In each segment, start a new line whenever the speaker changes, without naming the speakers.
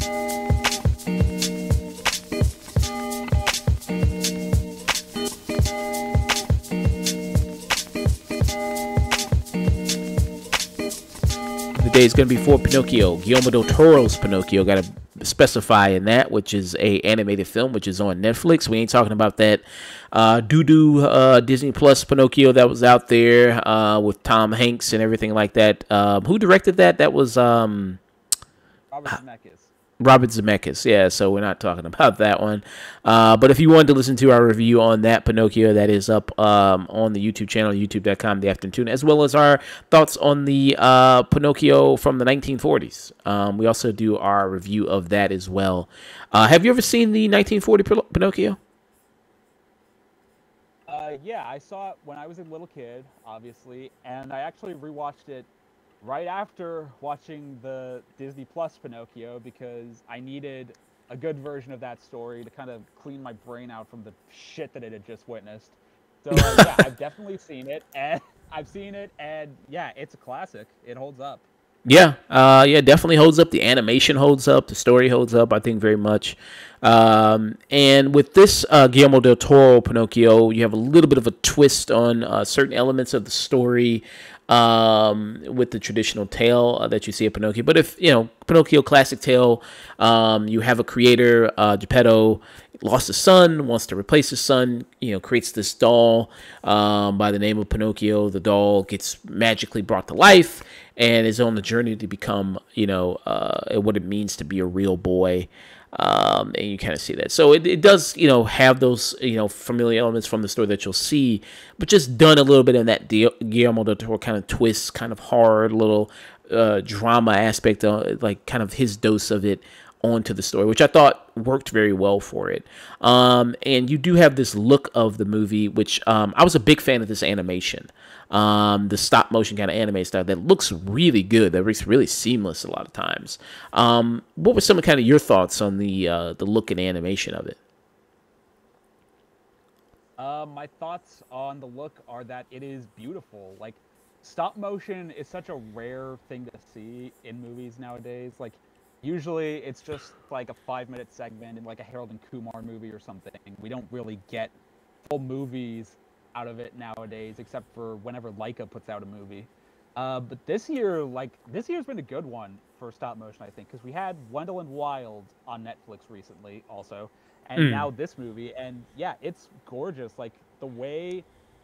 The day is going to be for Pinocchio, Guillermo del Toro's Pinocchio. Got to specify in that, which is a animated film, which is on Netflix. We ain't talking about that Disney Plus Pinocchio that was out there with Tom Hanks and everything like that. Who directed that? That was
Robert Zemeckis.
Robert Zemeckis, yeah, so we're not talking about that one. But if you wanted to listen to our review on that Pinocchio, that is up on the YouTube channel, youtube.com, The Afternoon, as well as our thoughts on the Pinocchio from the 1940s. We also do our review of that as well. Have you ever seen the 1940 Pinocchio?
Yeah, I saw it when I was a little kid, obviously, and I actually rewatched it right after watching the Disney Plus Pinocchio because I needed a good version of that story to kind of clean my brain out from the shit that it had just witnessed. So yeah, I've definitely seen it, and yeah, it's a classic. It holds up.
Yeah, yeah, definitely holds up. The animation holds up. The story holds up, I think, very much. And with this Guillermo del Toro Pinocchio, you have a little bit of a twist on certain elements of the story with the traditional tale that you see at Pinocchio. But if, you know, Pinocchio classic tale, you have a creator, Geppetto, lost his son, wants to replace his son, you know, creates this doll by the name of Pinocchio. The doll gets magically brought to life and is on the journey to become, you know, what it means to be a real boy. And you kind of see that. So it does, you know, have those, you know, familiar elements from the story that you'll see, but just done a little bit in that Guillermo del Toro kind of twist, kind of hard little drama aspect, like kind of his dose of it onto the story, which I thought worked very well for it. And you do have this look of the movie, which I was a big fan of this animation. The stop motion kind of anime style that looks really good. That looks really seamless a lot of times. What were some of kind of your thoughts on the look and animation of it?
My thoughts on the look are that it is beautiful. Like, stop motion is such a rare thing to see in movies nowadays. Like, usually it's just like a 5-minute segment in like a Harold and Kumar movie or something. We don't really get full movies out of it nowadays, except for whenever Leica puts out a movie. But this year, this year's been a good one for stop motion, I think, because we had Wendell and Wild on Netflix recently also, and now this movie, and yeah, it's gorgeous. Like the way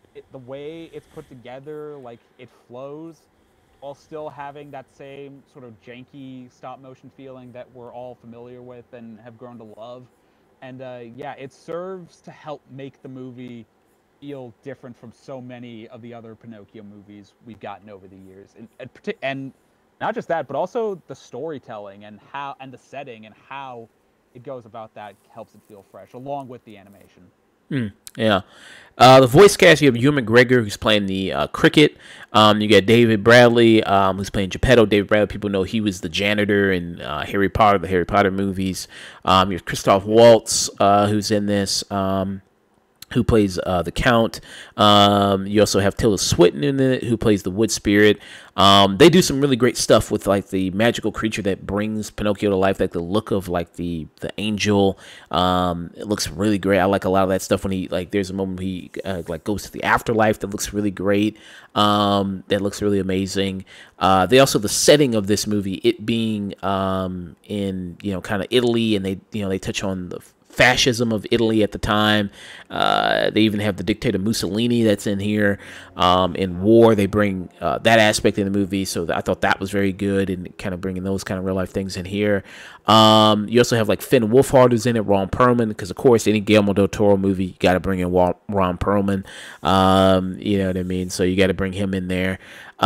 it's put together, like it flows while still having that same sort of janky stop motion feeling that we're all familiar with and have grown to love. And yeah, it serves to help make the movie feel different from so many of the other Pinocchio movies we've gotten over the years. And not just that, but also the storytelling and the setting and how it goes about that helps it feel fresh, along with the animation.
Yeah. The voice cast, you have Ewan McGregor, who's playing the Cricket. You got David Bradley, who's playing Geppetto. David Bradley, people know he was the janitor in Harry Potter, the Harry Potter movies. You have Christoph Waltz, who's in this, who plays the Count. You also have Tilda Swinton in it, who plays the Wood Spirit. They do some really great stuff with like the magical creature that brings Pinocchio to life, like the look of like the angel. It looks really great. I like a lot of that stuff when he like there's a moment he like goes to the afterlife that looks really great. That looks really amazing. They also, the setting of this movie, it being in, you know, kind of Italy, and they touch on the fascism of Italy at the time. They even have the dictator Mussolini that's in here. In war, they bring that aspect in the movie, so I thought that was very good, and kind of bringing those kind of real life things in here. You also have like Finn Wolfhard who's in it, Ron Perlman, because of course any Guillermo del Toro movie you got to bring in Ron Perlman. You know what I mean? So you got to bring him in there.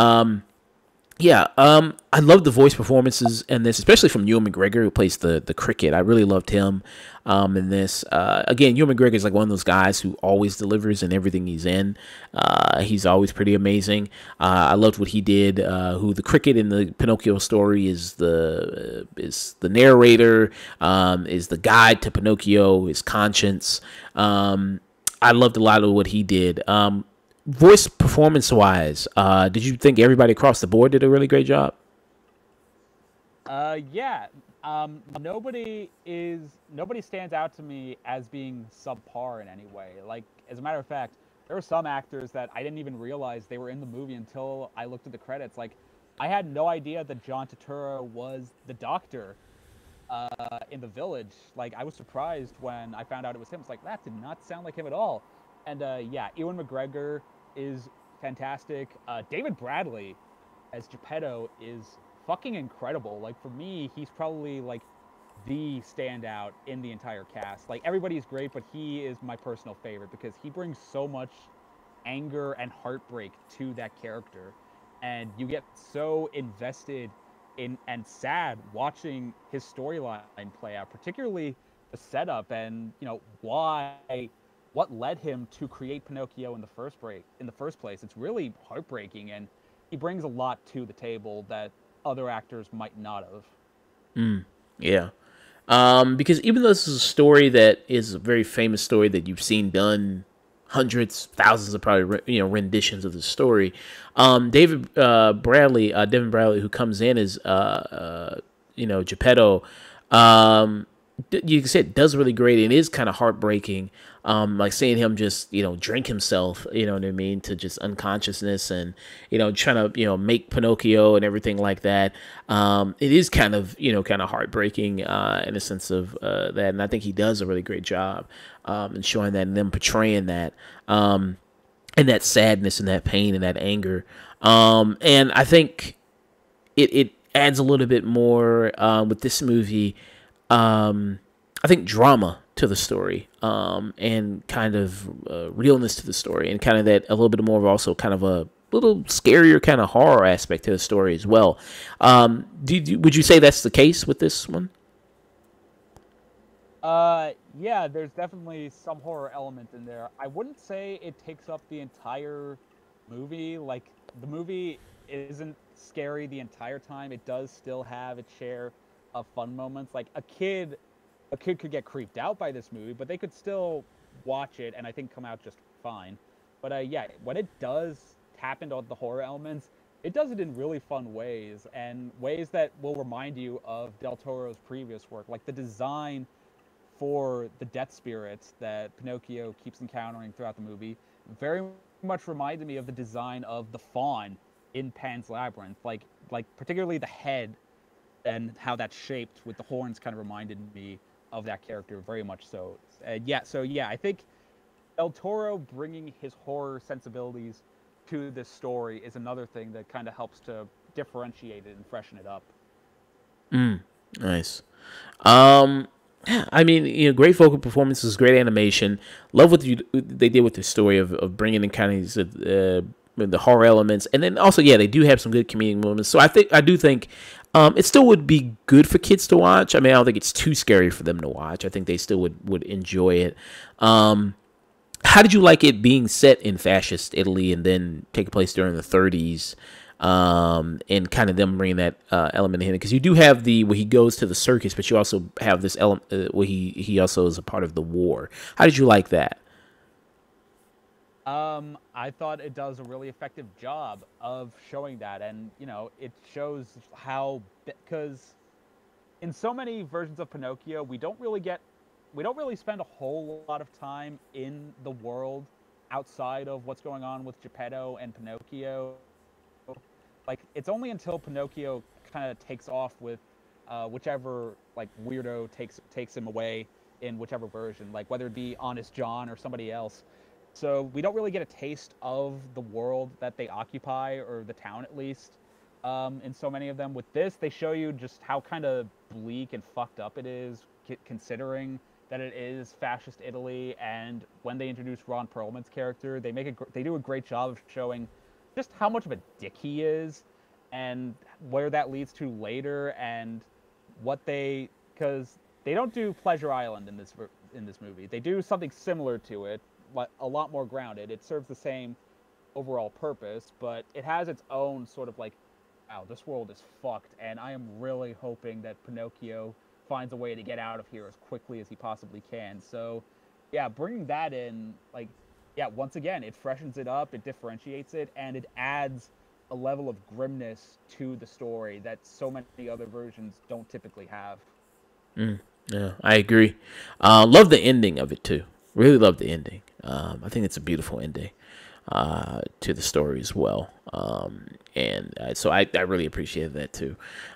Yeah, I love the voice performances in this, especially from Ewan McGregor, who plays the Cricket. I really loved him in this. Again, Ewan McGregor is like one of those guys who always delivers in everything he's in. He's always pretty amazing. I loved what he did. Who the Cricket in the Pinocchio story is the narrator, is the guide to Pinocchio, his conscience. I loved a lot of what he did. Voice performance wise, did you think everybody across the board did a really great job?
Yeah. Nobody stands out to me as being subpar in any way. Like, as a matter of fact, there were some actors that I didn't even realize they were in the movie until I looked at the credits. Like, I had no idea that John Turturro was the Doctor in The Village. Like, I was surprised when I found out it was him. It's like, that did not sound like him at all. And yeah, Ewan McGregor is fantastic. David Bradley as Geppetto is fucking incredible. Like, for me, he's probably like the standout in the entire cast. Like, everybody's great, but he is my personal favorite because he brings so much anger and heartbreak to that character, and you get so invested in and sad watching his storyline play out, particularly the setup and why what led him to create Pinocchio in the first place. It's really heartbreaking, and he brings a lot to the table that other actors might not have.
Yeah. Because even though this is a story that is a very famous story that you've seen done hundreds, thousands of probably renditions of the story, Devin Bradley, who comes in as Geppetto, you said does really great. And it is kind of heartbreaking, like seeing him just drink himself, you know what I mean, to just unconsciousness, and trying to make Pinocchio and everything like that. It is kind of kind of heartbreaking in a sense of that, and I think he does a really great job in showing that and then portraying that. And that sadness and that pain and that anger. And I think it adds a little bit more with this movie. I think drama to the story, and kind of realness to the story, and kind of that a little bit more of also kind of a little scarier kind of horror aspect to the story as well. Would you say that's the case with this one?
Yeah, there's definitely some horror element in there. I wouldn't say it takes up the entire movie. Like, the movie isn't scary the entire time. It does still have its share of fun moments. Like, a kid could get creeped out by this movie, but they could still watch it and I think come out just fine. But yeah, when it does tap into the horror elements, it does it in really fun ways, and ways that will remind you of Del Toro's previous work, like the design for the death spirits that Pinocchio keeps encountering throughout the movie very much reminded me of the design of the faun in Pan's Labyrinth. Like particularly the head and how that's shaped with the horns kind of reminded me of that character very much so. Yeah, I think Del Toro bringing his horror sensibilities to this story is another thing that kind of helps to differentiate it and freshen it up.
Nice. Yeah, I mean, great vocal performances, great animation. Love what they did with the story of bringing in kind of these, the horror elements, and then also, yeah, they do have some good comedic moments. So I do think it still would be good for kids to watch. I mean, I don't think it's too scary for them to watch. I think they still would enjoy it. How did you like it being set in fascist Italy and then taking place during the 30s? And kind of them bringing that element in, because you do have the where he goes to the circus, but you also have this element where he also is a part of the war. How did you like that?
I thought it does a really effective job of showing that, and it shows how, because in so many versions of Pinocchio, we don't really spend a whole lot of time in the world outside of what's going on with Geppetto and Pinocchio. Like, it's only until Pinocchio kind of takes off with whichever like weirdo takes him away in whichever version, like whether it be Honest John or somebody else. So we don't really get a taste of the world that they occupy, or the town at least. In so many of them, with this, they show you just how kind of bleak and fucked up it is, considering that it is fascist Italy. And when they introduce Ron Perlman's character, they do a great job of showing just how much of a dick he is, and where that leads to later, and because they don't do Pleasure Island in this movie. They do something similar to it, but a lot more grounded. It serves the same overall purpose, but it has its own sort of like, wow, this world is fucked, and I am really hoping that Pinocchio finds a way to get out of here as quickly as he possibly can. So, yeah, bringing that in, like, yeah, once again, it freshens it up, it differentiates it, and it adds a level of grimness to the story that so many other versions don't typically have.
Yeah, I agree. Love the ending of it too. Really love the ending. I think it's a beautiful ending to the story as well. And so I really appreciated that too.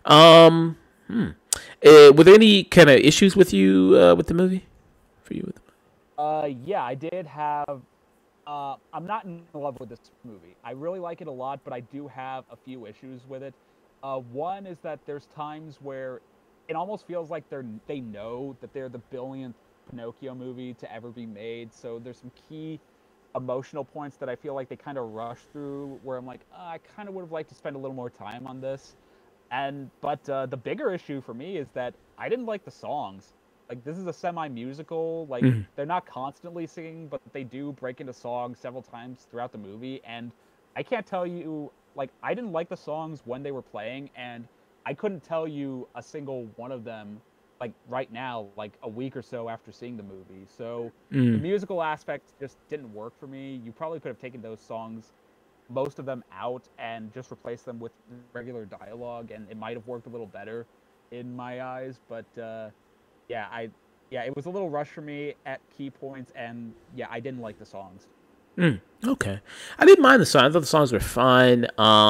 Were there any kind of issues with you with the movie? For you with the
Yeah, I did have. I'm not in love with this movie. I really like it a lot, but I do have a few issues with it. One is that there's times where it almost feels like they know that they're the billionth Pinocchio movie to ever be made. So there's some key emotional points that I feel like they kind of rush through, where I'm like, I kind of would have liked to spend a little more time on this. But the bigger issue for me is that I didn't like the songs. Like, this is a semi-musical. Like,
movie?
they're not constantly singing, but they do break into songs several times throughout the movie. And I can't tell you, like, I didn't like the songs when they were playing, and I couldn't tell you a single one of them, like, right now, like, a week or so after seeing the movie. So the musical aspect just didn't work for me. You probably could have taken those songs, most of them, out and just replaced them with regular dialogue, and it might have worked a little better in my eyes. But it was a little rushed for me at key points, and yeah, I didn't like the songs.
Okay, I didn't mind the songs. I thought the songs were fine.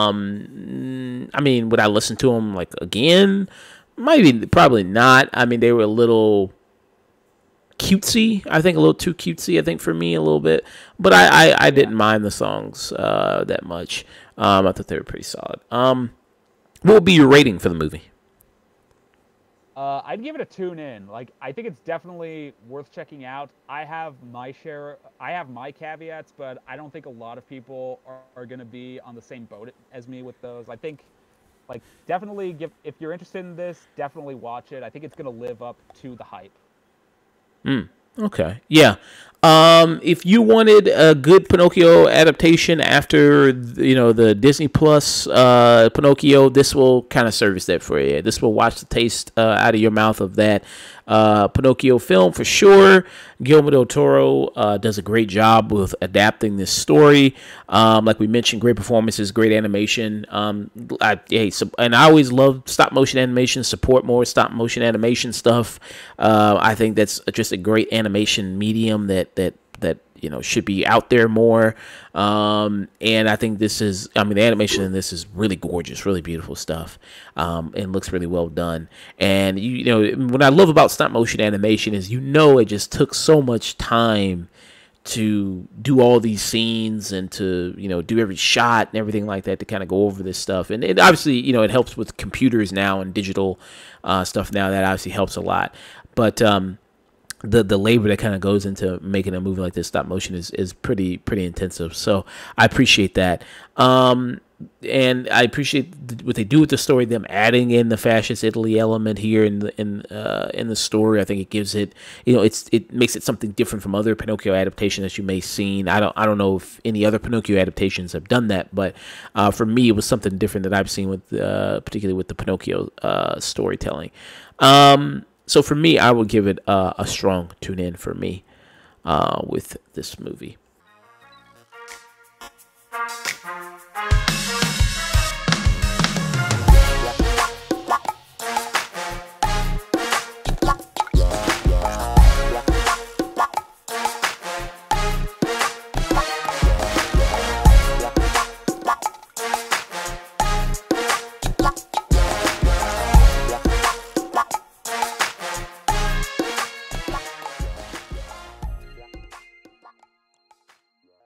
I mean, would I listen to them like again? Maybe, probably not. I mean, they were a little cutesy. I think a little too cutesy. I think for me a little bit, but I didn't mind the songs that much. I thought they were pretty solid. What would be your rating for the movie?
I'd give it a tune in. Like, I think it's definitely worth checking out. I have my caveats, but I don't think a lot of people are going to be on the same boat as me with those. I think, like, definitely if you're interested in this, definitely watch it. I think it's going to live up to the hype.
Okay. Yeah. If you wanted a good Pinocchio adaptation after the Disney Plus Pinocchio, this will kind of service that for you. This will wash the taste out of your mouth of that Pinocchio film for sure. Guillermo del Toro does a great job with adapting this story. Like we mentioned, great performances, great animation. And I always love stop motion animation. Support more stop motion animation stuff. I think that's just a great animation medium that should be out there more. And I think the animation in this is really gorgeous, really beautiful stuff. And looks really well done. And what I love about stop motion animation is it just took so much time to do all these scenes and to do every shot and everything like that to kind of go over this stuff. And it obviously it helps with computers now and digital stuff now. That obviously helps a lot. But the labor that kind of goes into making a movie like this stop motion is pretty intensive. So I appreciate that. And I appreciate what they do with the story, them adding in the fascist Italy element here in the story. I think it gives it, it makes it something different from other Pinocchio adaptations that you may have seen. I don't know if any other Pinocchio adaptations have done that, but for me, it was something different that I've seen with, particularly with the Pinocchio storytelling. So for me, I would give it a strong tune in for me with this movie.